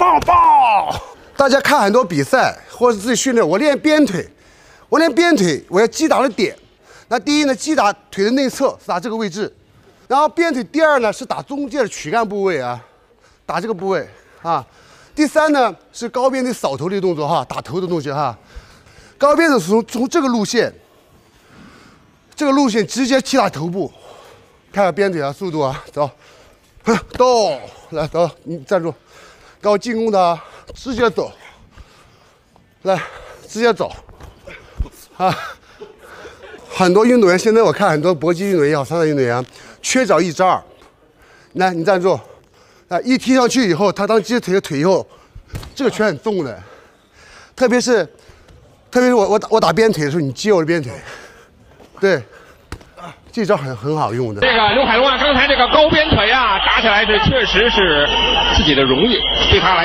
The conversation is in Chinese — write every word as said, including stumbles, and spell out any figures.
棒棒！大家看很多比赛或者自己训练，我练鞭腿，我练鞭腿，我要击打的点。那第一呢，击打腿的内侧是打这个位置，然后鞭腿第二呢是打中间的躯干部位啊，打这个部位啊。第三呢是高鞭腿扫头的动作哈，打头的东西哈。高鞭腿是从从这个路线，这个路线直接击打头部。看看鞭腿啊，速度啊，走，动，来走，你站住，搞进攻的，直接走，来，直接走，啊。很多运动员现在我看很多搏击运动员也好，散打运动员缺少一招儿。来，你站住，啊，一踢上去以后，他当接腿的腿以后，这个拳很重的，特别是，特别是我我打我打鞭腿的时候，你接我的鞭腿，对，这招很很好用的。 这个刘海龙啊，刚才这个高鞭腿啊，打起来这确实是自己的荣誉，对他来。